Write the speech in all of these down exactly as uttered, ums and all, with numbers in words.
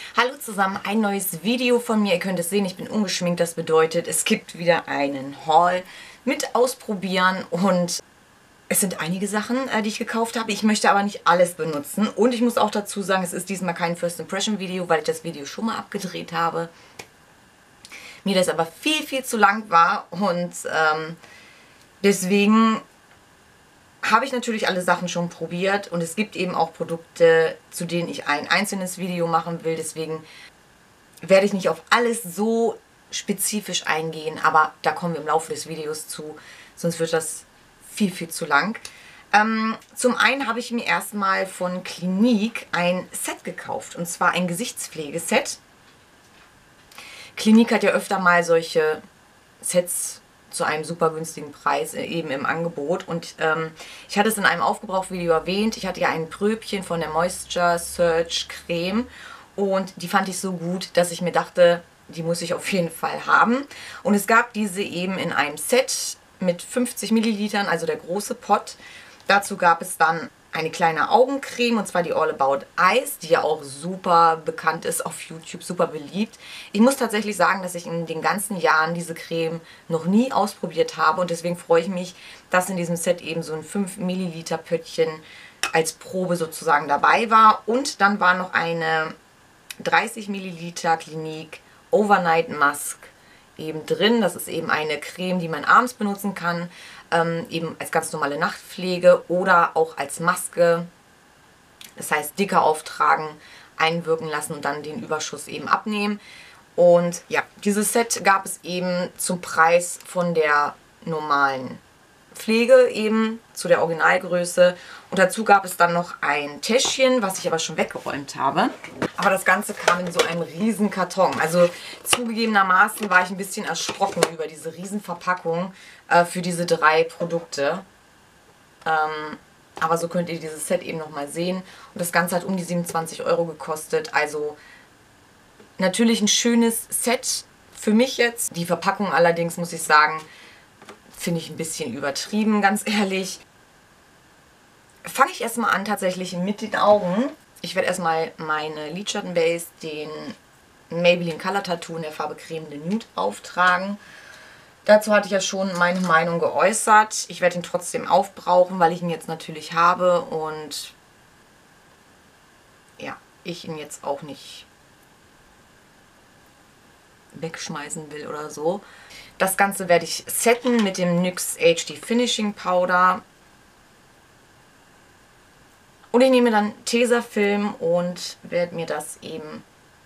Hallo zusammen, ein neues Video von mir. Ihr könnt es sehen, ich bin ungeschminkt. Das bedeutet, es gibt wieder einen Haul mit Ausprobieren und es sind einige Sachen, die ich gekauft habe. Ich möchte aber nicht alles benutzen und ich muss auch dazu sagen, es ist diesmal kein First Impression Video, weil ich das Video schon mal abgedreht habe. Mir das aber viel, viel zu lang war und ähm, deswegen habe ich natürlich alle Sachen schon probiert und es gibt eben auch Produkte, zu denen ich ein einzelnes Video machen will. Deswegen werde ich nicht auf alles so spezifisch eingehen, aber da kommen wir im Laufe des Videos zu, sonst wird das viel, viel zu lang. Ähm, zum einen habe ich mir erstmal von Clinique ein Set gekauft und zwar ein Gesichtspflegeset. Clinique hat ja öfter mal solche Sets zu einem super günstigen Preis eben im Angebot. Und ähm, ich hatte es in einem Aufgebraucht-Video erwähnt. Ich hatte ja ein Pröbchen von der Moisture Surge Creme und die fand ich so gut, dass ich mir dachte, die muss ich auf jeden Fall haben. Und es gab diese eben in einem Set mit fünfzig Millilitern, also der große Pot. Dazu gab es dann eine kleine Augencreme und zwar die All About Eyes, die ja auch super bekannt ist auf YouTube, super beliebt. Ich muss tatsächlich sagen, dass ich in den ganzen Jahren diese Creme noch nie ausprobiert habe und deswegen freue ich mich, dass in diesem Set eben so ein fünf Milliliter Pöttchen als Probe sozusagen dabei war. Und dann war noch eine dreißig Milliliter Clinique Overnight Mask eben drin. Das ist eben eine Creme, die man abends benutzen kann, ähm, eben als ganz normale Nachtpflege oder auch als Maske. Das heißt, dicker auftragen, einwirken lassen und dann den Überschuss eben abnehmen. Und ja, dieses Set gab es eben zum Preis von der normalen Pflege eben zu der Originalgröße. Und dazu gab es dann noch ein Täschchen, was ich aber schon weggeräumt habe. Aber das Ganze kam in so einem riesen Karton. Also zugegebenermaßen war ich ein bisschen erschrocken über diese riesen Verpackung äh, für diese drei Produkte. Ähm, aber so könnt ihr dieses Set eben nochmal sehen. Und das Ganze hat um die siebenundzwanzig Euro gekostet. Also natürlich ein schönes Set für mich jetzt. Die Verpackung allerdings, muss ich sagen, finde ich ein bisschen übertrieben, ganz ehrlich. Fange ich erstmal an tatsächlich mit den Augen. Ich werde erstmal meine Lidschattenbase, den Maybelline Color Tattoo in der Farbe Creme de Nude auftragen. Dazu hatte ich ja schon meine Meinung geäußert. Ich werde ihn trotzdem aufbrauchen, weil ich ihn jetzt natürlich habe und ja, ich ihn jetzt auch nicht wegschmeißen will oder so. Das Ganze werde ich setten mit dem N Y X H D Finishing Powder. Und ich nehme dann Tesafilm und werde mir das eben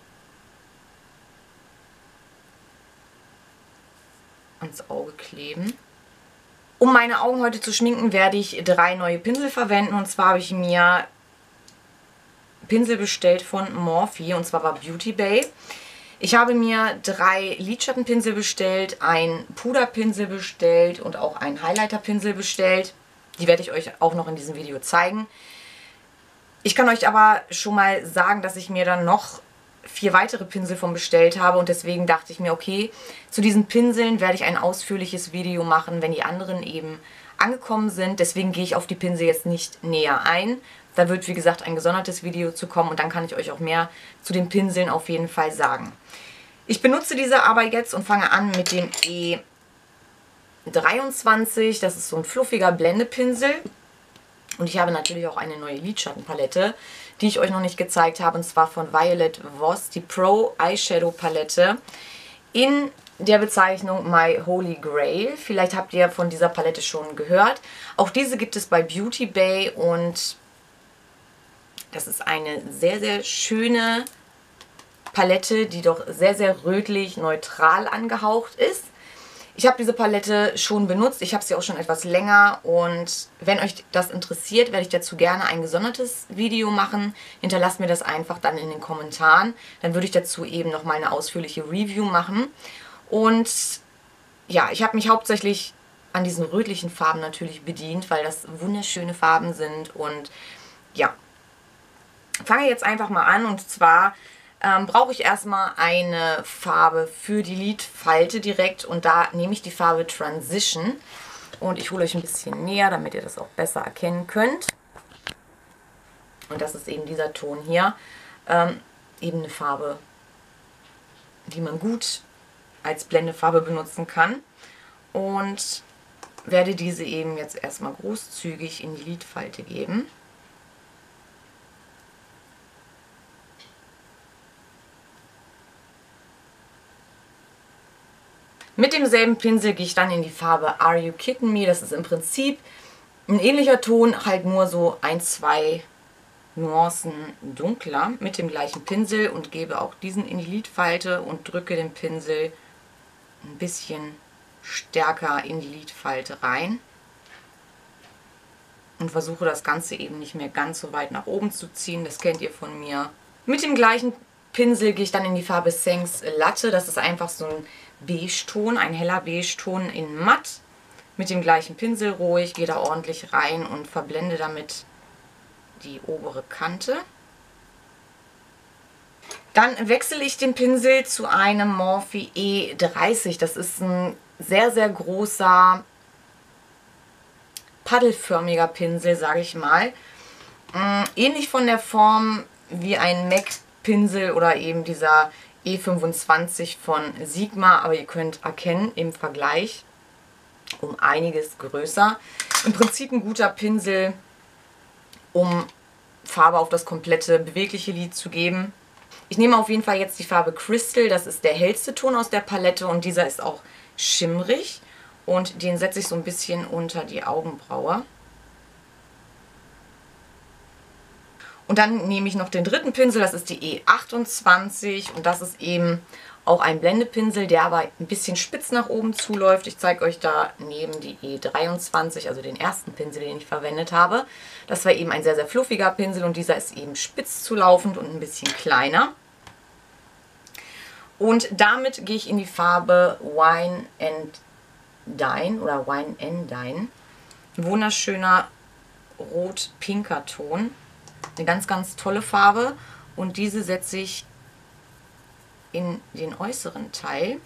ans Auge kleben. Um meine Augen heute zu schminken, werde ich drei neue Pinsel verwenden. Und zwar habe ich mir Pinsel bestellt von Morphe und zwar war Beauty Bay. Ich habe mir drei Lidschattenpinsel bestellt, einen Puderpinsel bestellt und auch einen Highlighterpinsel bestellt. Die werde ich euch auch noch in diesem Video zeigen. Ich kann euch aber schon mal sagen, dass ich mir dann noch vier weitere Pinsel von bestellt habe und deswegen dachte ich mir, okay, zu diesen Pinseln werde ich ein ausführliches Video machen, wenn die anderen eben angekommen sind. Deswegen gehe ich auf die Pinsel jetzt nicht näher ein. Da wird, wie gesagt, ein gesondertes Video zu kommen und dann kann ich euch auch mehr zu den Pinseln auf jeden Fall sagen. Ich benutze diese aber jetzt und fange an mit dem E dreiundzwanzig. Das ist so ein fluffiger Blendepinsel. Und ich habe natürlich auch eine neue Lidschattenpalette, die ich euch noch nicht gezeigt habe. Und zwar von Violet Voss, die Pro Eyeshadow Palette in der Bezeichnung My Holy Grail. Vielleicht habt ihr von dieser Palette schon gehört. Auch diese gibt es bei Beauty Bay und das ist eine sehr, sehr schöne Palette, die doch sehr, sehr rötlich, neutral angehaucht ist. Ich habe diese Palette schon benutzt, ich habe sie auch schon etwas länger und wenn euch das interessiert, werde ich dazu gerne ein gesondertes Video machen. Hinterlasst mir das einfach dann in den Kommentaren, dann würde ich dazu eben nochmal eine ausführliche Review machen. Und ja, ich habe mich hauptsächlich an diesen rötlichen Farben natürlich bedient, weil das wunderschöne Farben sind und ja, fange jetzt einfach mal an und zwar Ähm, brauche ich erstmal eine Farbe für die Lidfalte direkt und da nehme ich die Farbe Transition und ich hole euch ein bisschen näher, damit ihr das auch besser erkennen könnt. Und das ist eben dieser Ton hier. Ähm, eben eine Farbe, die man gut als Blendefarbe benutzen kann. Und werde diese eben jetzt erstmal großzügig in die Lidfalte geben. Mit demselben Pinsel gehe ich dann in die Farbe Are You Kidding Me? Das ist im Prinzip ein ähnlicher Ton, halt nur so ein, zwei Nuancen dunkler mit dem gleichen Pinsel und gebe auch diesen in die Lidfalte und drücke den Pinsel ein bisschen stärker in die Lidfalte rein und versuche das Ganze eben nicht mehr ganz so weit nach oben zu ziehen. Das kennt ihr von mir. Mit dem gleichen Pinsel gehe ich dann in die Farbe Thanks Latte. Das ist einfach so ein Beige-Ton, ein heller Beige-Ton in matt. Mit dem gleichen Pinsel ruhig, gehe da ordentlich rein und verblende damit die obere Kante. Dann wechsle ich den Pinsel zu einem Morphe E dreißig. Das ist ein sehr, sehr großer, paddelförmiger Pinsel, sage ich mal. Ähnlich von der Form wie ein M A C-Pinsel oder eben dieser E fünfundzwanzig von Sigma. Aber ihr könnt erkennen, im Vergleich um einiges größer. Im Prinzip ein guter Pinsel, um Farbe auf das komplette bewegliche Lid zu geben. Ich nehme auf jeden Fall jetzt die Farbe Crystal, das ist der hellste Ton aus der Palette und dieser ist auch schimmrig und den setze ich so ein bisschen unter die Augenbraue. Und dann nehme ich noch den dritten Pinsel, das ist die E achtundzwanzig und das ist eben auch ein Blendepinsel, der aber ein bisschen spitz nach oben zuläuft. Ich zeige euch da neben die E dreiundzwanzig, also den ersten Pinsel, den ich verwendet habe. Das war eben ein sehr, sehr fluffiger Pinsel und dieser ist eben spitz zulaufend und ein bisschen kleiner. Und damit gehe ich in die Farbe Wine and Dine oder Wine and Dine. Ein wunderschöner rot-pinker Ton. Eine ganz, ganz tolle Farbe und diese setze ich in den äußeren Teil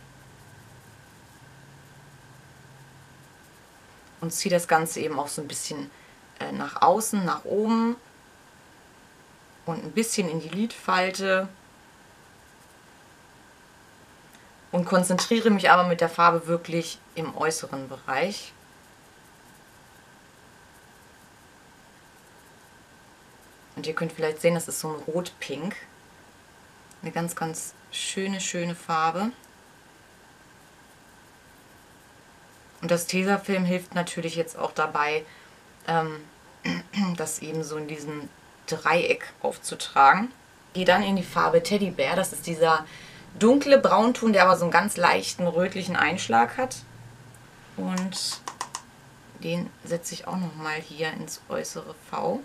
und ziehe das Ganze eben auch so ein bisschen äh, nach außen, nach oben und ein bisschen in die Lidfalte und konzentriere mich aber mit der Farbe wirklich im äußeren Bereich. Und ihr könnt vielleicht sehen, das ist so ein Rot-Pink. Eine ganz, ganz schöne, schöne Farbe. Und das Tesafilm hilft natürlich jetzt auch dabei, ähm, das eben so in diesem Dreieck aufzutragen. Ich gehe dann in die Farbe Teddybär. Das ist dieser dunkle Braunton, der aber so einen ganz leichten rötlichen Einschlag hat. Und den setze ich auch nochmal hier ins äußere V.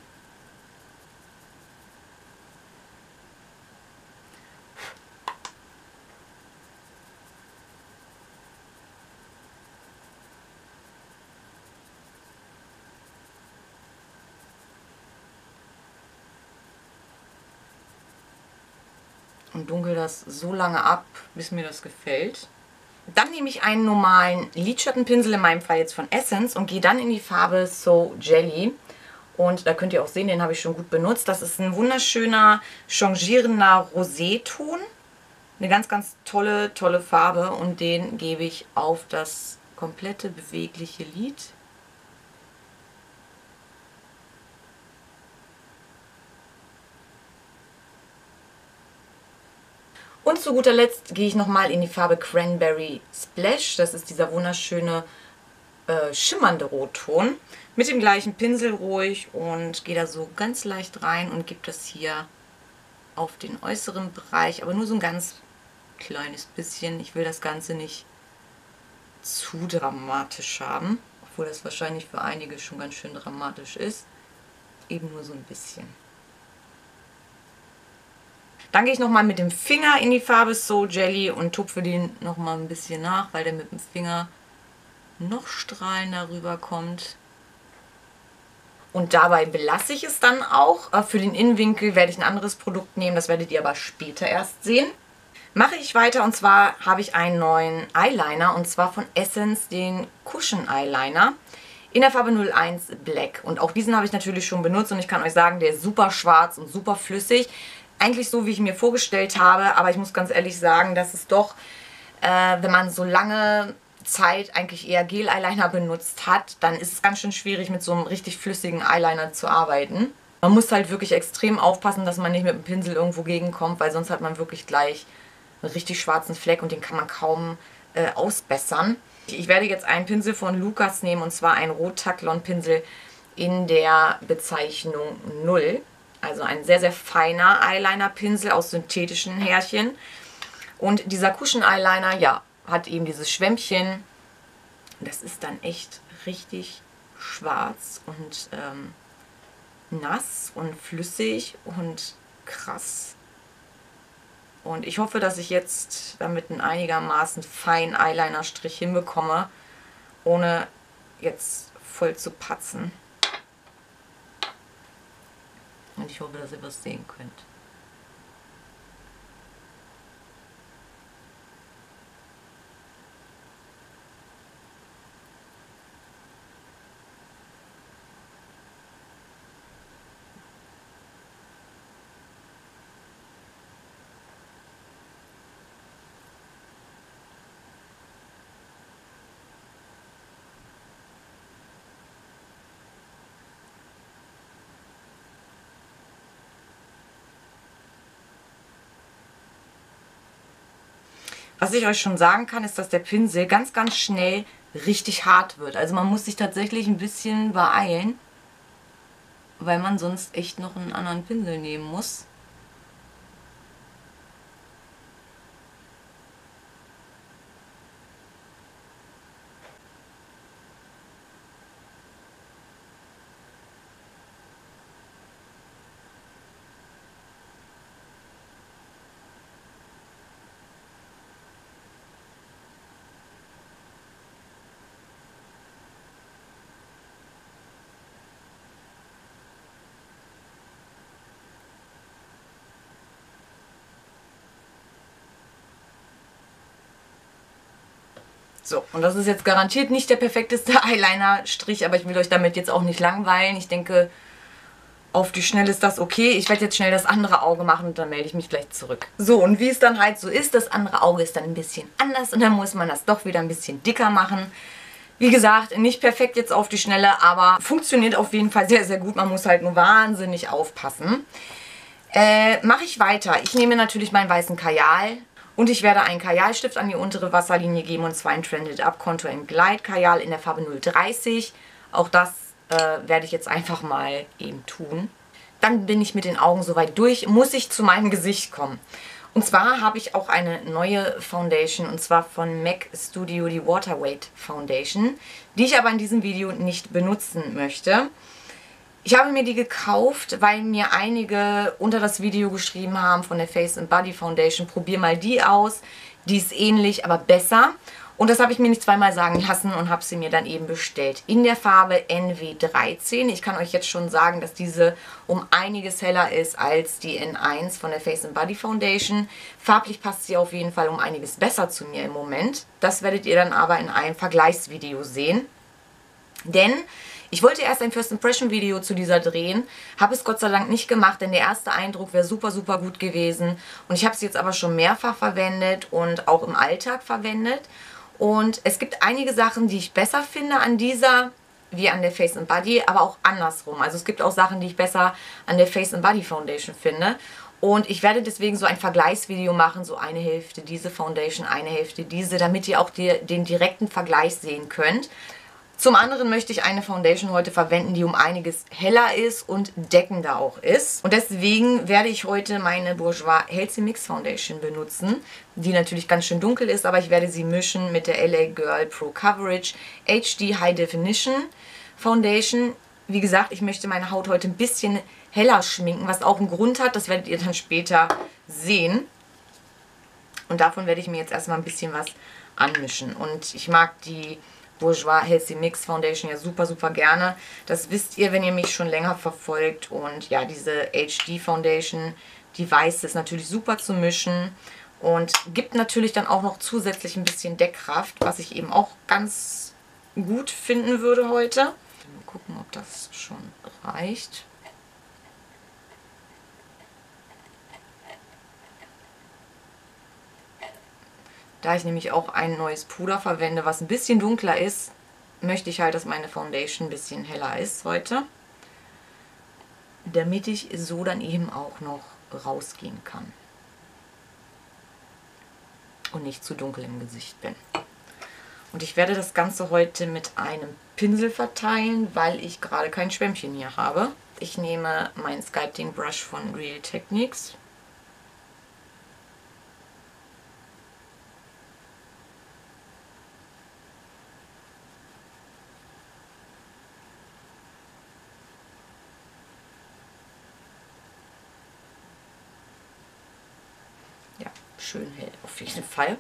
Und dunkel das so lange ab, bis mir das gefällt. Dann nehme ich einen normalen Lidschattenpinsel, in meinem Fall jetzt von Essence, und gehe dann in die Farbe So Jelly. Und da könnt ihr auch sehen, den habe ich schon gut benutzt. Das ist ein wunderschöner, changierender Rosé-Ton. Eine ganz, ganz tolle, tolle Farbe. Und den gebe ich auf das komplette bewegliche Lid. Und zu guter Letzt gehe ich nochmal in die Farbe Cranberry Splash. Das ist dieser wunderschöne äh, schimmernde Rotton. Mit dem gleichen Pinsel ruhig und gehe da so ganz leicht rein und gebe das hier auf den äußeren Bereich. Aber nur so ein ganz kleines bisschen. Ich will das Ganze nicht zu dramatisch haben. Obwohl das wahrscheinlich für einige schon ganz schön dramatisch ist. Eben nur so ein bisschen. Dann gehe ich nochmal mit dem Finger in die Farbe So Jelly und tupfe den nochmal ein bisschen nach, weil der mit dem Finger noch strahlender rüberkommt. Und dabei belasse ich es dann auch. Für den Innenwinkel werde ich ein anderes Produkt nehmen, das werdet ihr aber später erst sehen. Mache ich weiter und zwar habe ich einen neuen Eyeliner und zwar von Essence, den Cushion Eyeliner in der Farbe null eins Black. Und auch diesen habe ich natürlich schon benutzt und ich kann euch sagen, der ist super schwarz und super flüssig. eigentlich so, wie ich mir vorgestellt habe, aber ich muss ganz ehrlich sagen, dass es doch, äh, wenn man so lange Zeit eigentlich eher Gel-Eyeliner benutzt hat, dann ist es ganz schön schwierig, mit so einem richtig flüssigen Eyeliner zu arbeiten. Man muss halt wirklich extrem aufpassen, dass man nicht mit dem Pinsel irgendwo gegenkommt, weil sonst hat man wirklich gleich einen richtig schwarzen Fleck und den kann man kaum äh, ausbessern. Ich werde jetzt einen Pinsel von Lukas nehmen, und zwar einen Rot-Taklon-Pinsel in der Bezeichnung null. Also ein sehr, sehr feiner Eyeliner-Pinsel aus synthetischen Härchen. Und dieser Cushion-Eyeliner, ja, hat eben dieses Schwämmchen. Das ist dann echt richtig schwarz und ähm, nass und flüssig und krass. Und ich hoffe, dass ich jetzt damit einen einigermaßen feinen Eyeliner-Strich hinbekomme, ohne jetzt voll zu patzen. Und ich hoffe, dass ihr was sehen könnt. Was ich euch schon sagen kann, ist, dass der Pinsel ganz, ganz schnell richtig hart wird. Also man muss sich tatsächlich ein bisschen beeilen, weil man sonst echt noch einen anderen Pinsel nehmen muss. So, und das ist jetzt garantiert nicht der perfekteste Eyeliner-Strich, aber ich will euch damit jetzt auch nicht langweilen. Ich denke, auf die Schnelle ist das okay. Ich werde jetzt schnell das andere Auge machen und dann melde ich mich gleich zurück. So, und wie es dann halt so ist, das andere Auge ist dann ein bisschen anders und dann muss man das doch wieder ein bisschen dicker machen. Wie gesagt, nicht perfekt jetzt auf die Schnelle, aber funktioniert auf jeden Fall sehr, sehr gut. Man muss halt nur wahnsinnig aufpassen. Äh, mache ich weiter. Ich nehme natürlich meinen weißen Kajal. Und ich werde einen Kajalstift an die untere Wasserlinie geben, und zwar ein Trended Up Contour and Glide Kajal in der Farbe null dreißig. Auch das äh, werde ich jetzt einfach mal eben tun. Dann bin ich mit den Augen soweit durch, muss ich zu meinem Gesicht kommen. Und zwar habe ich auch eine neue Foundation, und zwar von M A C Studio, die Water Weight Foundation, die ich aber in diesem Video nicht benutzen möchte. Ich habe mir die gekauft, weil mir einige unter das Video geschrieben haben von der Face and Body Foundation, probier mal die aus, die ist ähnlich, aber besser. Und das habe ich mir nicht zweimal sagen lassen und habe sie mir dann eben bestellt. In der Farbe N W dreizehn. Ich kann euch jetzt schon sagen, dass diese um einiges heller ist als die N eins von der Face and Body Foundation. Farblich passt sie auf jeden Fall um einiges besser zu mir im Moment. Das werdet ihr dann aber in einem Vergleichsvideo sehen. Denn ich wollte erst ein First Impression Video zu dieser drehen, habe es Gott sei Dank nicht gemacht, denn der erste Eindruck wäre super, super gut gewesen. Und ich habe sie jetzt aber schon mehrfach verwendet und auch im Alltag verwendet. Und es gibt einige Sachen, die ich besser finde an dieser, wie an der Face and Body, aber auch andersrum. Also es gibt auch Sachen, die ich besser an der Face and Body Foundation finde. Und ich werde deswegen so ein Vergleichsvideo machen, so eine Hälfte diese Foundation, eine Hälfte diese, damit ihr auch die, den direkten Vergleich sehen könnt. Zum anderen möchte ich eine Foundation heute verwenden, die um einiges heller ist und deckender auch ist. Und deswegen werde ich heute meine Bourjois Healthy Mix Foundation benutzen, die natürlich ganz schön dunkel ist, aber ich werde sie mischen mit der L A Girl Pro Coverage H D High Definition Foundation. Wie gesagt, ich möchte meine Haut heute ein bisschen heller schminken, was auch einen Grund hat, das werdet ihr dann später sehen. Und davon werde ich mir jetzt erstmal ein bisschen was anmischen. Und ich mag die Bourjois Healthy Mix Foundation ja super, super gerne. Das wisst ihr, wenn ihr mich schon länger verfolgt. Und ja, diese H D Foundation, die weiße, ist natürlich super zu mischen und gibt natürlich dann auch noch zusätzlich ein bisschen Deckkraft, was ich eben auch ganz gut finden würde heute. Mal gucken, ob das schon reicht. Da ich nämlich auch ein neues Puder verwende, was ein bisschen dunkler ist, möchte ich halt, dass meine Foundation ein bisschen heller ist heute. Damit ich so dann eben auch noch rausgehen kann. Und nicht zu dunkel im Gesicht bin. Und ich werde das Ganze heute mit einem Pinsel verteilen, weil ich gerade kein Schwämmchen hier habe. Ich nehme meinen Sculpting Brush von Real Techniques. Ja, schön hell auf jeden Fall.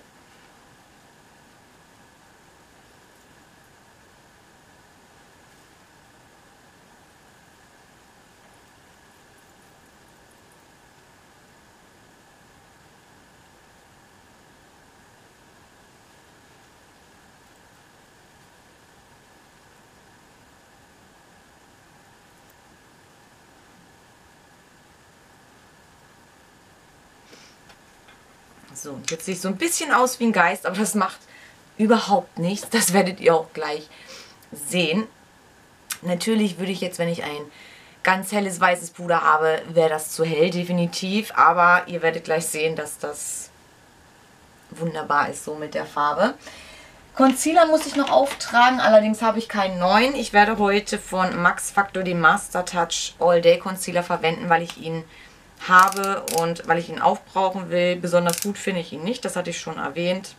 So, jetzt sieht es so ein bisschen aus wie ein Geist, aber das macht überhaupt nichts. Das werdet ihr auch gleich sehen. Natürlich würde ich jetzt, wenn ich ein ganz helles weißes Puder habe, wäre das zu hell, definitiv. Aber ihr werdet gleich sehen, dass das wunderbar ist so mit der Farbe. Concealer muss ich noch auftragen, allerdings habe ich keinen neuen. Ich werde heute von Max Factor den Master Touch All Day Concealer verwenden, weil ich ihn habe und weil ich ihn aufbrauchen will. Besonders gut finde ich ihn nicht, das hatte ich schon erwähnt.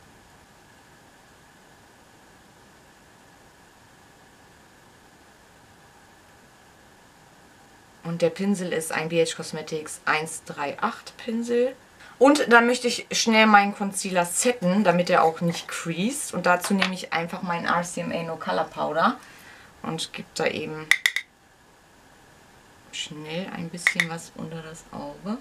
Und der Pinsel ist ein B H Cosmetics eins drei acht Pinsel. Und dann möchte ich schnell meinen Concealer setten, damit er auch nicht creased. Und dazu nehme ich einfach meinen R C M A No Color Powder und gebe da eben schnell ein bisschen was unter das Auge.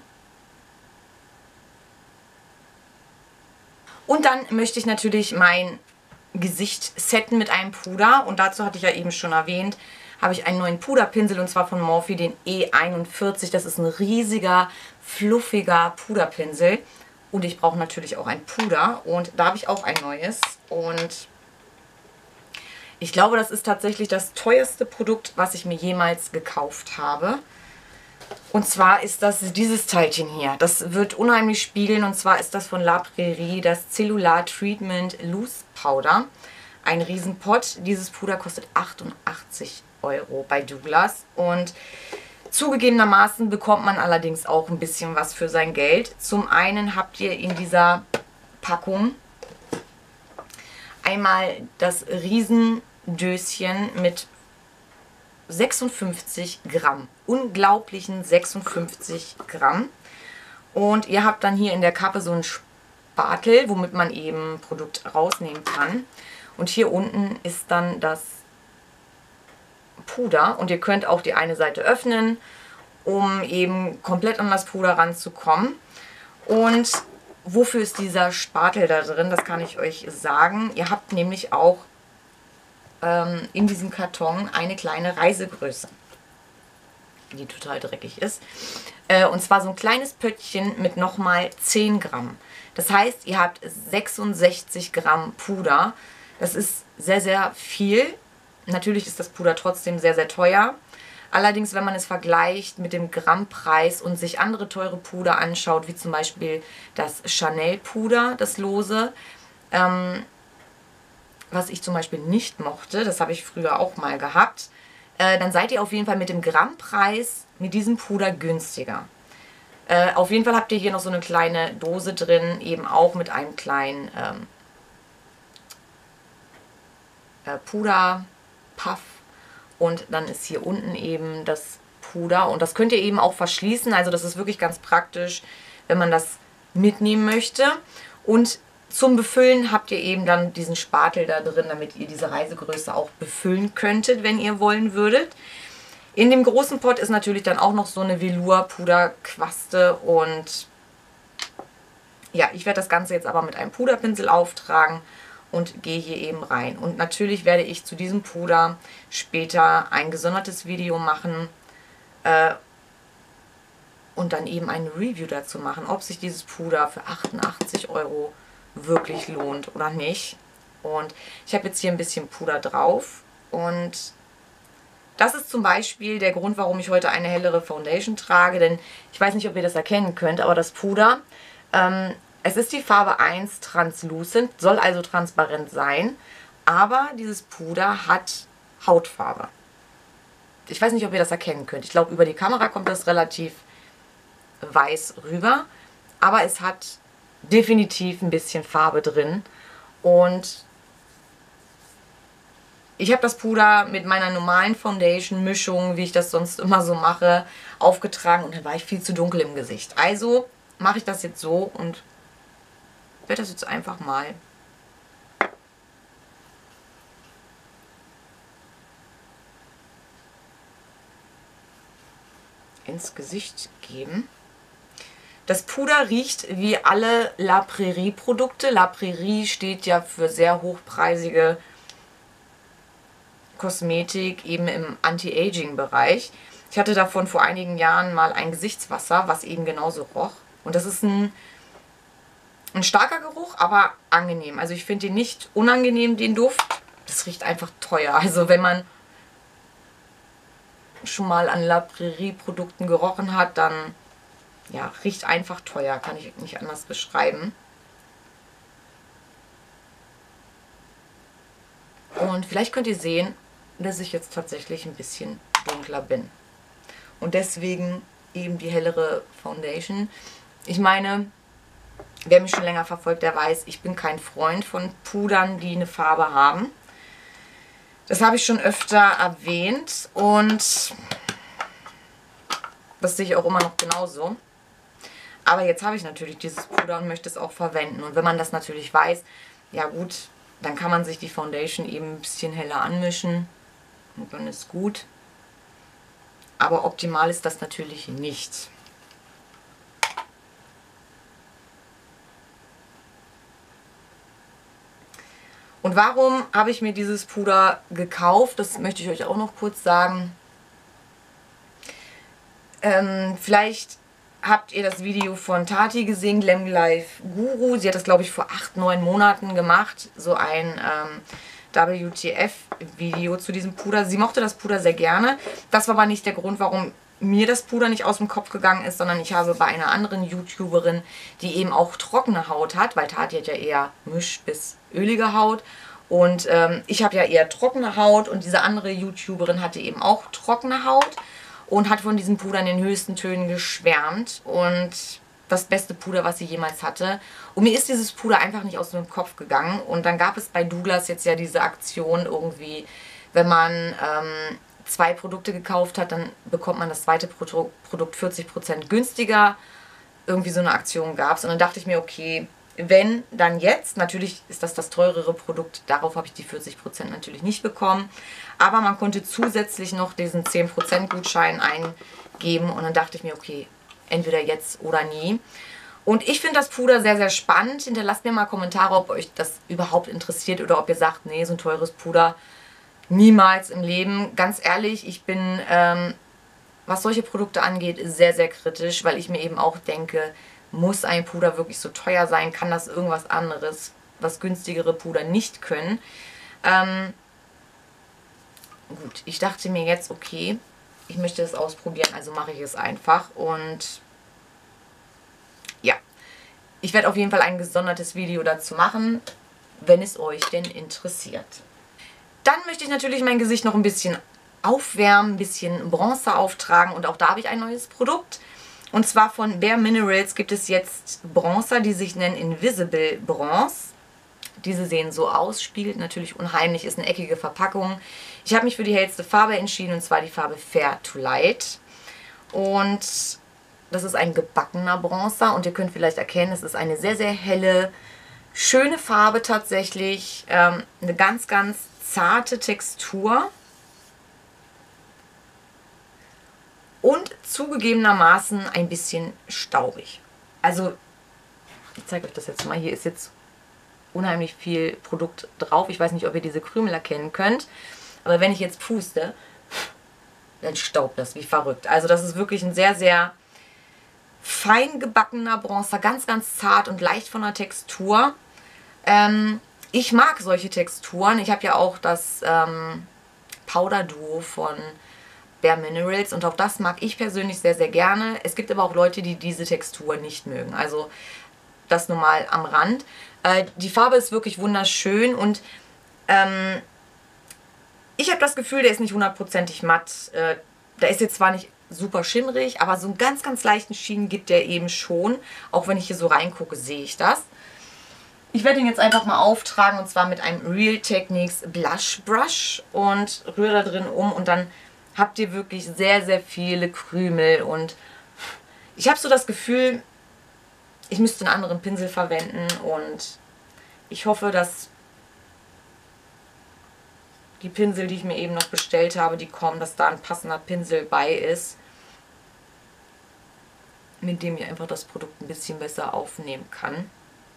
Und dann möchte ich natürlich mein Gesicht setten mit einem Puder. Und dazu hatte ich ja eben schon erwähnt, habe ich einen neuen Puderpinsel und zwar von Morphe, den E einundvierzig. Das ist ein riesiger, fluffiger Puderpinsel. Und ich brauche natürlich auch ein Puder. Und da habe ich auch ein neues. Und ich glaube, das ist tatsächlich das teuerste Produkt, was ich mir jemals gekauft habe. Und zwar ist das dieses Teilchen hier. Das wird unheimlich spiegeln. Und zwar ist das von La Prairie das Cellular Treatment Loose Powder. Ein Riesenpott. Dieses Puder kostet achtundachtzig Euro bei Douglas. Und zugegebenermaßen bekommt man allerdings auch ein bisschen was für sein Geld. Zum einen habt ihr in dieser Packung einmal das Riesendöschen mit sechsundfünfzig Gramm. Unglaublichen sechsundfünfzig Gramm. Und ihr habt dann hier in der Kappe so einen Spatel, womit man eben Produkt rausnehmen kann. Und hier unten ist dann das Puder. Und ihr könnt auch die eine Seite öffnen, um eben komplett an das Puder ranzukommen. Und wofür ist dieser Spatel da drin? Das kann ich euch sagen. Ihr habt nämlich auch ähm, in diesem Karton eine kleine Reisegröße, die total dreckig ist. Äh, und zwar so ein kleines Pöttchen mit nochmal zehn Gramm. Das heißt, ihr habt sechsundsechzig Gramm Puder. Das ist sehr, sehr viel. Natürlich ist das Puder trotzdem sehr, sehr teuer. Allerdings, wenn man es vergleicht mit dem Grammpreis und sich andere teure Puder anschaut, wie zum Beispiel das Chanel Puder, das lose, ähm, was ich zum Beispiel nicht mochte, das habe ich früher auch mal gehabt, äh, dann seid ihr auf jeden Fall mit dem Grammpreis mit diesem Puder günstiger. Äh, auf jeden Fall habt ihr hier noch so eine kleine Dose drin, eben auch mit einem kleinen ähm, äh, Puderpuff. Und dann ist hier unten eben das Puder. Und das könnt ihr eben auch verschließen. Also das ist wirklich ganz praktisch, wenn man das mitnehmen möchte. Und zum Befüllen habt ihr eben dann diesen Spatel da drin, damit ihr diese Reisegröße auch befüllen könntet, wenn ihr wollen würdet. In dem großen Pot ist natürlich dann auch noch so eine Velour-Puderquaste. Und ja, ich werde das Ganze jetzt aber mit einem Puderpinsel auftragen und gehe hier eben rein. Und natürlich werde ich zu diesem Puder später ein gesondertes Video machen äh, und dann eben eine Review dazu machen, ob sich dieses Puder für achtundachtzig Euro wirklich lohnt oder nicht. Und ich habe jetzt hier ein bisschen Puder drauf und das ist zum Beispiel der Grund, warum ich heute eine hellere Foundation trage, denn ich weiß nicht, ob ihr das erkennen könnt, aber das Puder, ähm, es ist die Farbe eins Translucent, soll also transparent sein, aber dieses Puder hat Hautfarbe. Ich weiß nicht, ob ihr das erkennen könnt. Ich glaube, über die Kamera kommt das relativ weiß rüber, aber es hat definitiv ein bisschen Farbe drin und ich habe das Puder mit meiner normalen Foundation-Mischung, wie ich das sonst immer so mache, aufgetragen und dann war ich viel zu dunkel im Gesicht. Also mache ich das jetzt so und werde das jetzt einfach mal ins Gesicht geben. Das Puder riecht wie alle La Prairie Produkte. La Prairie steht ja für sehr hochpreisige Kosmetik, eben im Anti-Aging-Bereich. Ich hatte davon vor einigen Jahren mal ein Gesichtswasser, was eben genauso roch. Und das ist ein, ein starker Geruch, aber angenehm. Also ich finde den nicht unangenehm, den Duft. Das riecht einfach teuer. Also wenn man schon mal an La Prairie Produkten gerochen hat, dann ja, riecht einfach teuer. Kann ich nicht anders beschreiben. Und vielleicht könnt ihr sehen, dass ich jetzt tatsächlich ein bisschen dunkler bin. Und deswegen eben die hellere Foundation. Ich meine, wer mich schon länger verfolgt, der weiß, ich bin kein Freund von Pudern, die eine Farbe haben. Das habe ich schon öfter erwähnt und das sehe ich auch immer noch genauso. Aber jetzt habe ich natürlich dieses Puder und möchte es auch verwenden. Und wenn man das natürlich weiß, ja gut, dann kann man sich die Foundation eben ein bisschen heller anmischen und dann ist gut. Aber optimal ist das natürlich nicht. Und warum habe ich mir dieses Puder gekauft? Das möchte ich euch auch noch kurz sagen. Ähm, vielleicht habt ihr das Video von Tati gesehen, Glam Life Guru. Sie hat das, glaube ich, vor acht, neun Monaten gemacht. So ein ähm, W T F-Video zu diesem Puder. Sie mochte das Puder sehr gerne. Das war aber nicht der Grund, warum mir das Puder nicht aus dem Kopf gegangen ist, sondern ich habe bei einer anderen YouTuberin, die eben auch trockene Haut hat, weil Tati hat ja eher misch- bis ölige Haut. Und ähm, ich habe ja eher trockene Haut und diese andere YouTuberin hatte eben auch trockene Haut und hat von diesem Puder in den höchsten Tönen geschwärmt und das beste Puder, was sie jemals hatte. Und mir ist dieses Puder einfach nicht aus dem Kopf gegangen. Und dann gab es bei Douglas jetzt ja diese Aktion irgendwie, wenn man ähm, zwei Produkte gekauft hat, dann bekommt man das zweite Pro Produkt vierzig Prozent günstiger. Irgendwie so eine Aktion gab es. Und dann dachte ich mir, okay, wenn, dann jetzt. Natürlich ist das das teurere Produkt. Darauf habe ich die vierzig Prozent natürlich nicht bekommen. Aber man konnte zusätzlich noch diesen zehn Prozent Gutschein eingeben. Und dann dachte ich mir, okay, entweder jetzt oder nie. Und ich finde das Puder sehr, sehr spannend. Hinterlasst mir mal Kommentare, ob euch das überhaupt interessiert oder ob ihr sagt, nee, so ein teures Puder niemals im Leben. Ganz ehrlich, ich bin, ähm, was solche Produkte angeht, sehr, sehr kritisch, weil ich mir eben auch denke, muss ein Puder wirklich so teuer sein? Kann das irgendwas anderes, was günstigere Puder nicht können? Ähm, gut, ich dachte mir jetzt, okay, ich möchte es ausprobieren, also mache ich es einfach. Und ja, ich werde auf jeden Fall ein gesondertes Video dazu machen, wenn es euch denn interessiert. Dann möchte ich natürlich mein Gesicht noch ein bisschen aufwärmen, ein bisschen Bronzer auftragen und auch da habe ich ein neues Produkt. Und zwar von Bare Minerals gibt es jetzt Bronzer, die sich nennen Invisible Bronze. Diese sehen so aus, spiegelt natürlich unheimlich, ist eine eckige Verpackung. Ich habe mich für die hellste Farbe entschieden und zwar die Farbe Fair to Light. Und das ist ein gebackener Bronzer und ihr könnt vielleicht erkennen, es ist eine sehr, sehr helle, schöne Farbe tatsächlich. Ähm, eine ganz, ganz zarte Textur. Und zugegebenermaßen ein bisschen staubig. Also, ich zeige euch das jetzt mal. Hier ist jetzt unheimlich viel Produkt drauf. Ich weiß nicht, ob ihr diese Krümel erkennen könnt. Aber wenn ich jetzt puste, dann staubt das wie verrückt. Also das ist wirklich ein sehr, sehr fein gebackener Bronzer. Ganz, ganz zart und leicht von der Textur. Ähm, ich mag solche Texturen. Ich habe ja auch das ähm, Powder Duo von Bare Minerals und auch das mag ich persönlich sehr, sehr gerne. Es gibt aber auch Leute, die diese Textur nicht mögen. Also das nur mal am Rand. Äh, die Farbe ist wirklich wunderschön und ähm, ich habe das Gefühl, der ist nicht hundertprozentig matt. Äh, der ist jetzt zwar nicht super schimmrig, aber so einen ganz, ganz leichten Schienen gibt der eben schon. Auch wenn ich hier so reingucke, sehe ich das. Ich werde ihn jetzt einfach mal auftragen und zwar mit einem Real Techniques Blush Brush und rühre da drin um und dann habt ihr wirklich sehr, sehr viele Krümel und ich habe so das Gefühl, ich müsste einen anderen Pinsel verwenden und ich hoffe, dass die Pinsel, die ich mir eben noch bestellt habe, die kommen, dass da ein passender Pinsel bei ist, mit dem ich einfach das Produkt ein bisschen besser aufnehmen kann.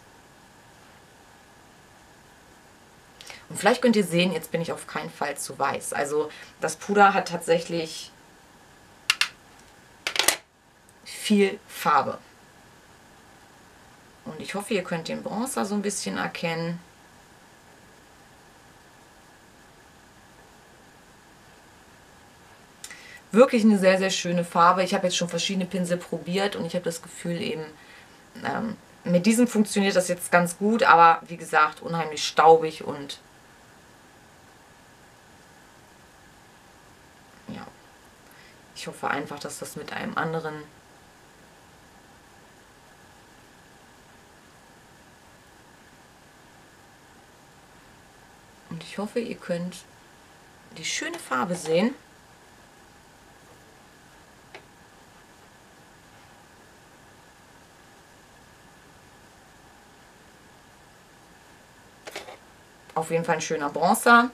Und vielleicht könnt ihr sehen, jetzt bin ich auf keinen Fall zu weiß. Also das Puder hat tatsächlich viel Farbe. Und ich hoffe, ihr könnt den Bronzer so ein bisschen erkennen. Wirklich eine sehr, sehr schöne Farbe. Ich habe jetzt schon verschiedene Pinsel probiert und ich habe das Gefühl eben, ähm, mit diesem funktioniert das jetzt ganz gut, aber wie gesagt, unheimlich staubig und ja, ich hoffe einfach, dass das mit einem anderen und ich hoffe, ihr könnt die schöne Farbe sehen. Auf jeden Fall ein schöner Bronzer.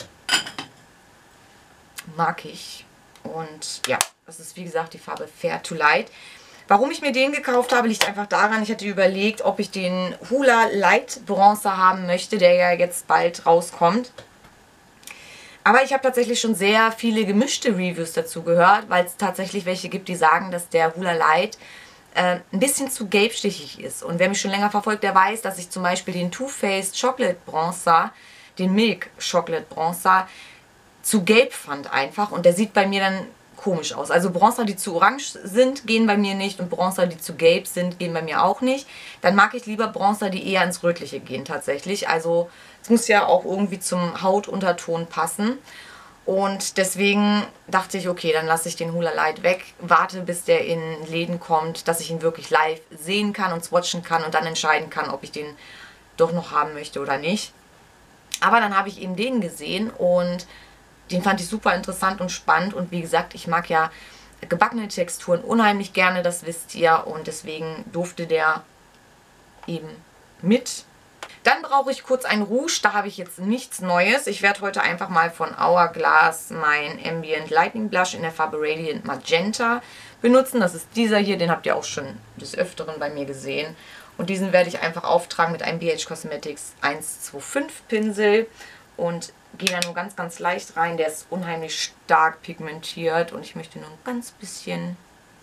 Mag ich. Und ja, das ist wie gesagt die Farbe Fair to Light. Warum ich mir den gekauft habe, liegt einfach daran, ich hatte überlegt, ob ich den Hoola Light Bronzer haben möchte, der ja jetzt bald rauskommt. Aber ich habe tatsächlich schon sehr viele gemischte Reviews dazu gehört, weil es tatsächlich welche gibt, die sagen, dass der Hoola Light äh, ein bisschen zu gelbstichig ist. Und wer mich schon länger verfolgt, der weiß, dass ich zum Beispiel den Too Faced Chocolate Bronzer, den Milk Chocolate Bronzer, zu gelb fand einfach. Und der sieht bei mir dann komisch aus. Also Bronzer, die zu orange sind, gehen bei mir nicht und Bronzer, die zu gelb sind, gehen bei mir auch nicht. Dann mag ich lieber Bronzer, die eher ins Rötliche gehen tatsächlich. Also es muss ja auch irgendwie zum Hautunterton passen. Und deswegen dachte ich, okay, dann lasse ich den Hoola Light weg, warte bis der in Läden kommt, dass ich ihn wirklich live sehen kann und swatchen kann und dann entscheiden kann, ob ich den doch noch haben möchte oder nicht. Aber dann habe ich eben den gesehen und den fand ich super interessant und spannend und wie gesagt, ich mag ja gebackene Texturen unheimlich gerne, das wisst ihr und deswegen durfte der eben mit. Dann brauche ich kurz ein Rouge, da habe ich jetzt nichts Neues. Ich werde heute einfach mal von Hourglass mein Ambient Lightning Blush in der Farbe Radiant Magenta benutzen. Das ist dieser hier, den habt ihr auch schon des Öfteren bei mir gesehen. Und diesen werde ich einfach auftragen mit einem B H Cosmetics eins zwei fünf Pinsel und gehe da nur ganz, ganz leicht rein. Der ist unheimlich stark pigmentiert und ich möchte nur ein ganz bisschen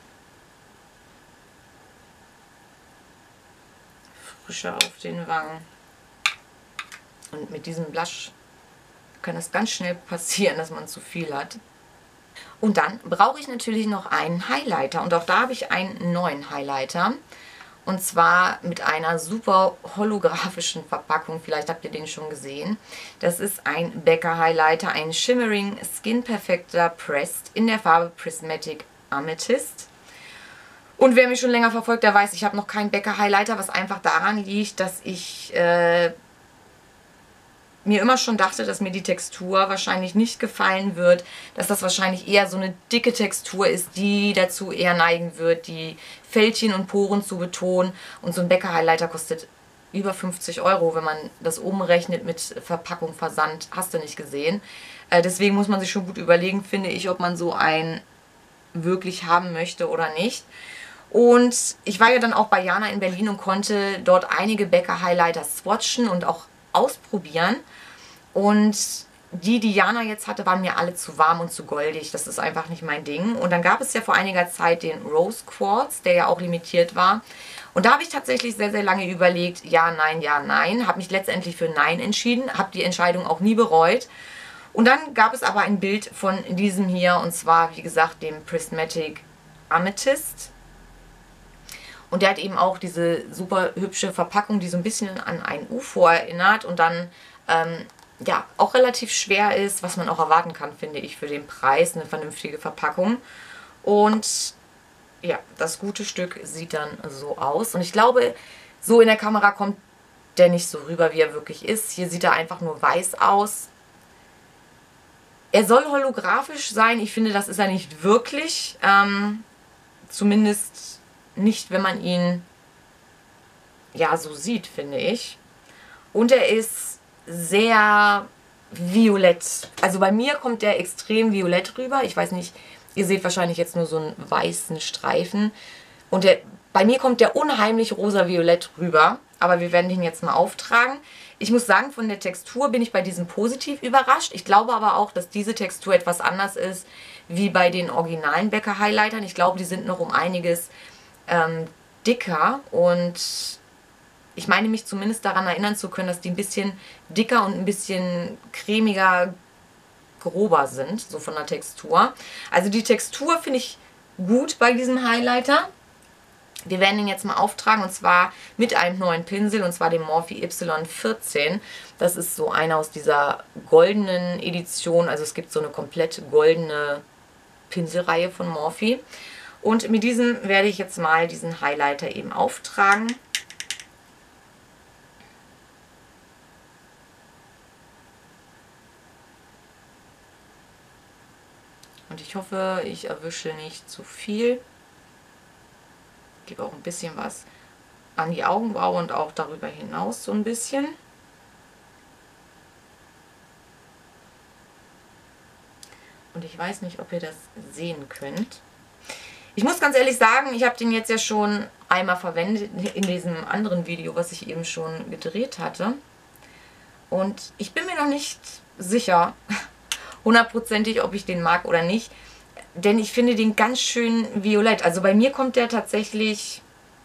Frische auf den Wangen. Und mit diesem Blush kann es ganz schnell passieren, dass man zu viel hat. Und dann brauche ich natürlich noch einen Highlighter. Und auch da habe ich einen neuen Highlighter. Und zwar mit einer super holographischen Verpackung. Vielleicht habt ihr den schon gesehen. Das ist ein Becca Highlighter, ein Shimmering Skin Perfector Pressed in der Farbe Prismatic Amethyst. Und wer mich schon länger verfolgt, der weiß, ich habe noch keinen Becca Highlighter, was einfach daran liegt, dass ich äh, mir immer schon dachte, dass mir die Textur wahrscheinlich nicht gefallen wird, dass das wahrscheinlich eher so eine dicke Textur ist, die dazu eher neigen wird, die Fältchen und Poren zu betonen. Und so ein Becca Highlighter kostet über fünfzig Euro, wenn man das umrechnet mit Verpackung, Versand, hast du nicht gesehen. Äh, deswegen muss man sich schon gut überlegen, finde ich, ob man so einen wirklich haben möchte oder nicht. Und ich war ja dann auch bei Jana in Berlin und konnte dort einige Becca Highlighter swatchen und auch ausprobieren. Und die, die Jana jetzt hatte, waren mir alle zu warm und zu goldig. Das ist einfach nicht mein Ding. Und dann gab es ja vor einiger Zeit den Rose Quartz, der ja auch limitiert war. Und Und da habe ich tatsächlich sehr, sehr lange überlegt, ja, nein, ja, nein. Habe mich letztendlich für Nein entschieden, habe die Entscheidung auch nie bereut. Und dann gab es aber ein Bild von diesem hier, und zwar, wie gesagt, dem Prismatic Amethyst. Und der hat eben auch diese super hübsche Verpackung, die so ein bisschen an ein U F O erinnert und dann ähm, ja auch relativ schwer ist, was man auch erwarten kann, finde ich, für den Preis. Eine vernünftige Verpackung. Und ja, das gute Stück sieht dann so aus. Und ich glaube, so in der Kamera kommt der nicht so rüber, wie er wirklich ist. Hier sieht er einfach nur weiß aus. Er soll holographisch sein. Ich finde, das ist er nicht wirklich. Ähm, zumindest nicht, wenn man ihn ja so sieht, finde ich. Und er ist sehr violett. Also bei mir kommt der extrem violett rüber. Ich weiß nicht, ihr seht wahrscheinlich jetzt nur so einen weißen Streifen. Und der, bei mir kommt der unheimlich rosa-violett rüber. Aber wir werden den jetzt mal auftragen. Ich muss sagen, von der Textur bin ich bei diesem positiv überrascht. Ich glaube aber auch, dass diese Textur etwas anders ist wie bei den originalen Becca Highlightern. Ich glaube, die sind noch um einiges ähm, dicker. Und ich meine mich zumindest daran erinnern zu können, dass die ein bisschen dicker und ein bisschen cremiger, grober sind, so von der Textur. Also die Textur finde ich gut bei diesem Highlighter. Wir werden ihn jetzt mal auftragen und zwar mit einem neuen Pinsel und zwar dem Morphe Y vierzehn. Das ist so einer aus dieser goldenen Edition, also es gibt so eine komplett goldene Pinselreihe von Morphe. Und mit diesem werde ich jetzt mal diesen Highlighter eben auftragen. Und ich hoffe, ich erwische nicht zu viel. Ich gebe auch ein bisschen was an die Augenbraue und auch darüber hinaus so ein bisschen. Und ich weiß nicht, ob ihr das sehen könnt. Ich muss ganz ehrlich sagen, ich habe den jetzt ja schon einmal verwendet in diesem anderen Video, was ich eben schon gedreht hatte. Und ich bin mir noch nicht sicher, hundertprozentig, ob ich den mag oder nicht. Denn ich finde den ganz schön violett. Also bei mir kommt der tatsächlich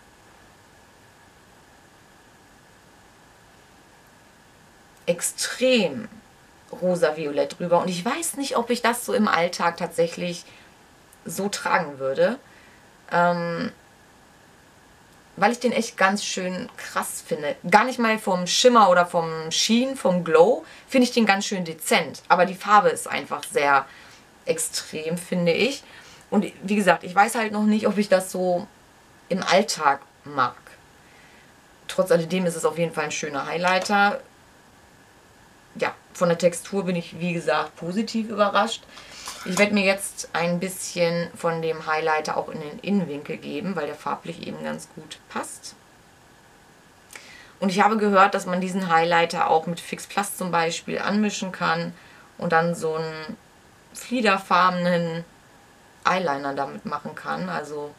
extrem rosa-violett rüber. Und ich weiß nicht, ob ich das so im Alltag tatsächlich so tragen würde. Ähm, weil ich den echt ganz schön krass finde. Gar nicht mal vom Schimmer oder vom Sheen, vom Glow, finde ich den ganz schön dezent. Aber die Farbe ist einfach sehr extrem, finde ich. Und wie gesagt, ich weiß halt noch nicht, ob ich das so im Alltag mag. Trotz alledem ist es auf jeden Fall ein schöner Highlighter. Ja, von der Textur bin ich, wie gesagt, positiv überrascht. Ich werde mir jetzt ein bisschen von dem Highlighter auch in den Innenwinkel geben, weil der farblich eben ganz gut passt. Und ich habe gehört, dass man diesen Highlighter auch mit Fix Plus zum Beispiel anmischen kann und dann so einen fliederfarbenen Eyeliner damit machen kann. Also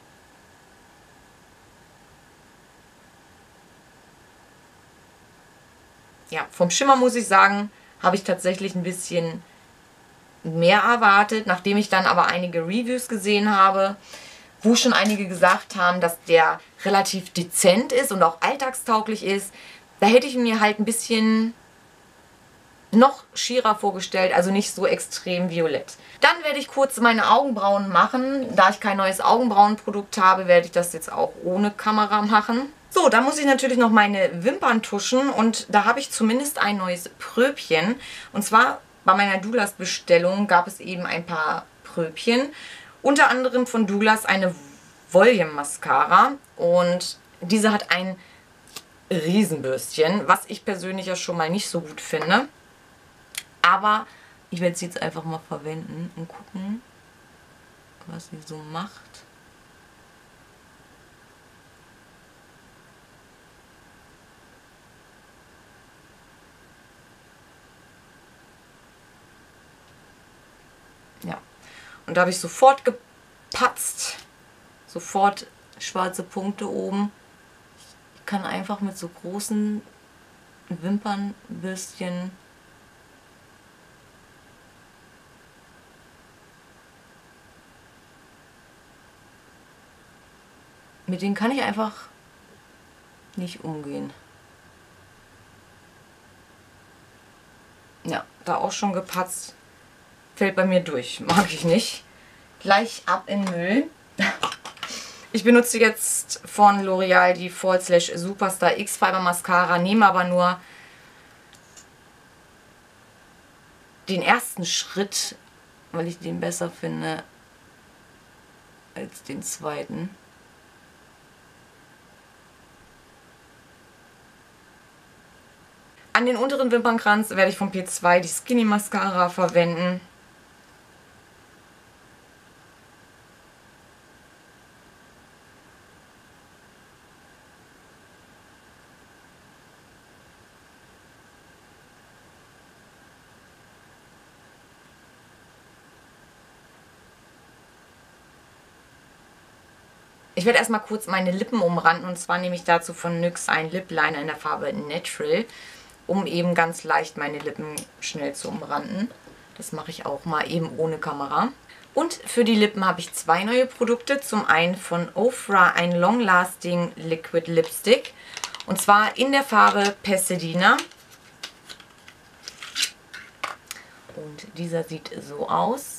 ja, vom Schimmer muss ich sagen, habe ich tatsächlich ein bisschen mehr erwartet, nachdem ich dann aber einige Reviews gesehen habe, wo schon einige gesagt haben, dass der relativ dezent ist und auch alltagstauglich ist. Da hätte ich mir halt ein bisschen noch schierer vorgestellt, also nicht so extrem violett. Dann werde ich kurz meine Augenbrauen machen. Da ich kein neues Augenbrauenprodukt habe, werde ich das jetzt auch ohne Kamera machen. So, dann muss ich natürlich noch meine Wimpern tuschen und da habe ich zumindest ein neues Pröbchen. Und zwar bei meiner Douglas Bestellung gab es eben ein paar Pröbchen. Unter anderem von Douglas eine Volume Mascara und diese hat ein Riesenbürstchen, was ich persönlich ja schon mal nicht so gut finde. Aber ich werde sie jetzt einfach mal verwenden und gucken, was sie so macht. Ja, und da habe ich sofort gepatzt, sofort schwarze Punkte oben. Ich kann einfach mit so großen Wimpernbürstchen mit denen kann ich einfach nicht umgehen. Ja, da auch schon gepatzt. Fällt bei mir durch. Mag ich nicht. Gleich ab in Müll. Ich benutze jetzt von L'Oreal die Fall Slash Superstar X-Fiber Mascara. Nehme aber nur den ersten Schritt, weil ich den besser finde als den zweiten. An den unteren Wimpernkranz werde ich von P zwei die Skinny Mascara verwenden. Ich werde erstmal kurz meine Lippen umranden, und zwar nehme ich dazu von N Y X einen Lip Liner in der Farbe Natural, um eben ganz leicht meine Lippen schnell zu umranden. Das mache ich auch mal eben ohne Kamera. Und für die Lippen habe ich zwei neue Produkte. Zum einen von Ofra ein Long Lasting Liquid Lipstick, und zwar in der Farbe Pasadena. Und dieser sieht so aus.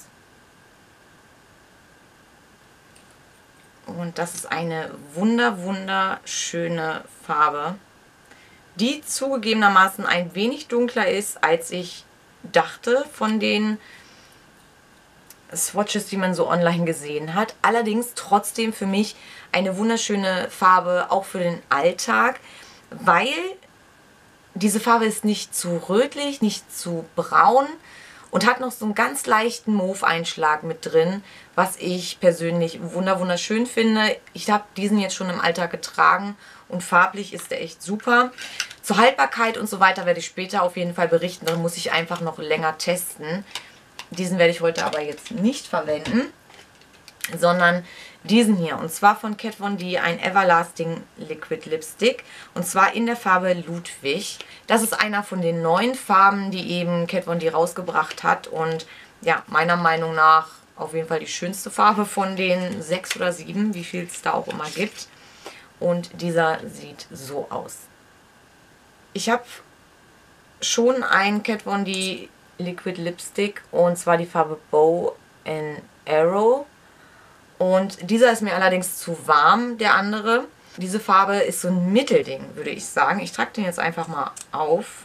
Und das ist eine wunder, wunderschöne Farbe, die zugegebenermaßen ein wenig dunkler ist, als ich dachte von den Swatches, die man so online gesehen hat. Allerdings trotzdem für mich eine wunderschöne Farbe, auch für den Alltag, weil diese Farbe ist nicht zu rötlich, nicht zu braun und hat noch so einen ganz leichten Mauve-Einschlag mit drin, was ich persönlich wunder wunderschön finde. Ich habe diesen jetzt schon im Alltag getragen und farblich ist der echt super. Zur Haltbarkeit und so weiter werde ich später auf jeden Fall berichten. Da muss ich einfach noch länger testen. Diesen werde ich heute aber jetzt nicht verwenden, sondern diesen hier. Und zwar von Kat Von D ein Everlasting Liquid Lipstick. Und zwar in der Farbe Ludwig. Das ist einer von den neuen Farben, die eben Kat Von D rausgebracht hat. Und ja, meiner Meinung nach auf jeden Fall die schönste Farbe von den sechs oder sieben, wie viel es da auch immer gibt. Und dieser sieht so aus. Ich habe schon einen Kat Von D Liquid Lipstick, und zwar die Farbe Bow and Arrow. Und dieser ist mir allerdings zu warm, der andere. Diese Farbe ist so ein Mittelding, würde ich sagen. Ich trage den jetzt einfach mal auf.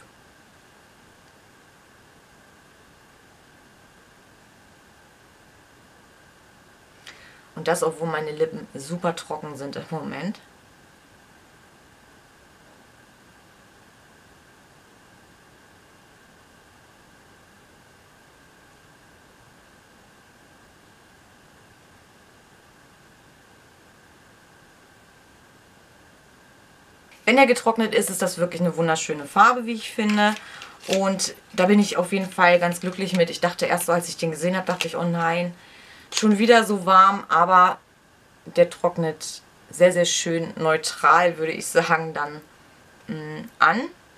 Und das, obwohl meine Lippen super trocken sind im Moment. Wenn er getrocknet ist, ist das wirklich eine wunderschöne Farbe, wie ich finde. Und da bin ich auf jeden Fall ganz glücklich mit. Ich dachte erst so, als ich den gesehen habe, dachte ich, oh nein, schon wieder so warm. Aber der trocknet sehr, sehr schön neutral, würde ich sagen, dann mh, an.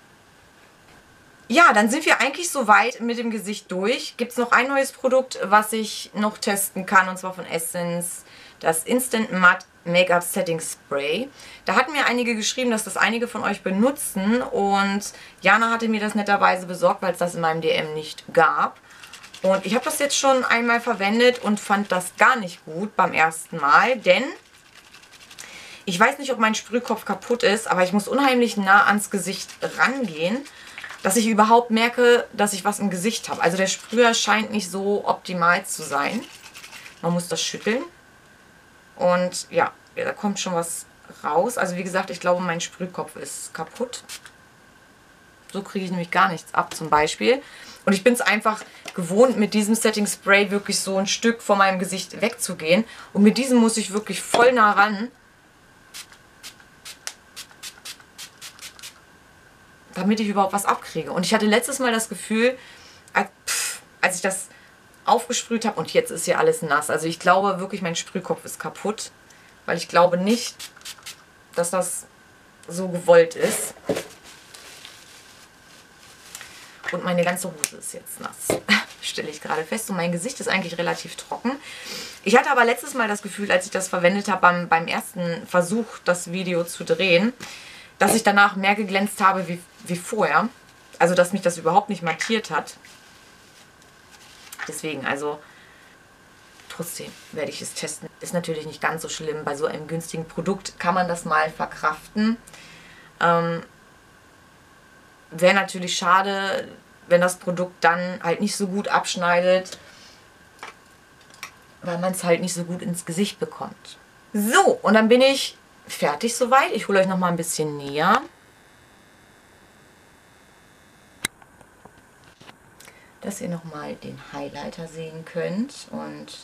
Ja, dann sind wir eigentlich soweit mit dem Gesicht durch. Gibt es noch ein neues Produkt, was ich noch testen kann, und zwar von Essence, das Instant Matte Make-up Setting Spray. Da hatten mir einige geschrieben, dass das einige von euch benutzen, und Jana hatte mir das netterweise besorgt, weil es das in meinem D M nicht gab. Und ich habe das jetzt schon einmal verwendet und fand das gar nicht gut beim ersten Mal, denn ich weiß nicht, ob mein Sprühkopf kaputt ist, aber ich muss unheimlich nah ans Gesicht rangehen, dass ich überhaupt merke, dass ich was im Gesicht habe. Also der Sprüher scheint nicht so optimal zu sein. Man muss das schütteln. Und ja, da kommt schon was raus. Also wie gesagt, ich glaube, mein Sprühkopf ist kaputt. So kriege ich nämlich gar nichts ab zum Beispiel. Und ich bin es einfach gewohnt, mit diesem Setting Spray wirklich so ein Stück von meinem Gesicht wegzugehen. Und mit diesem muss ich wirklich voll nah ran, damit ich überhaupt was abkriege. Und ich hatte letztes Mal das Gefühl, als, pff, als ich das aufgesprüht habe, und jetzt ist hier alles nass. Also ich glaube wirklich, mein Sprühkopf ist kaputt, weil ich glaube nicht, dass das so gewollt ist. Und meine ganze Hose ist jetzt nass, stelle ich gerade fest. Und mein Gesicht ist eigentlich relativ trocken. Ich hatte aber letztes Mal das Gefühl, als ich das verwendet habe, beim, beim ersten Versuch, das Video zu drehen, dass ich danach mehr geglänzt habe wie, wie vorher. Also, dass mich das überhaupt nicht mattiert hat. Deswegen, also, trotzdem werde ich es testen. Ist natürlich nicht ganz so schlimm. Bei so einem günstigen Produkt kann man das mal verkraften. Ähm, Wäre natürlich schade, wenn das Produkt dann halt nicht so gut abschneidet, weil man es halt nicht so gut ins Gesicht bekommt. So, und dann bin ich fertig soweit. Ich hole euch noch mal ein bisschen näher. Dass ihr noch mal den Highlighter sehen könnt und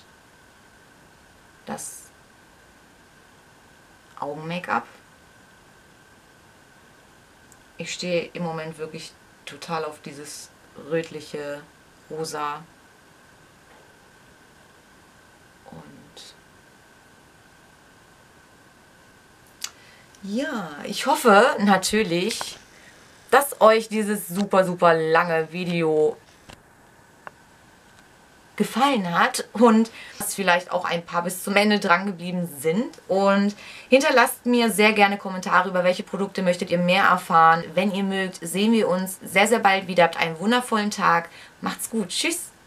das Augen-Make-up. Ich stehe im Moment wirklich total auf dieses rötliche, rosa. Und ja, ich hoffe natürlich, dass euch dieses super, super lange Video gefallen hat und dass vielleicht auch ein paar bis zum Ende dran geblieben sind. Und hinterlasst mir sehr gerne Kommentare, über welche Produkte möchtet ihr mehr erfahren. Wenn ihr mögt, sehen wir uns sehr, sehr bald wieder. Habt einen wundervollen Tag. Macht's gut. Tschüss.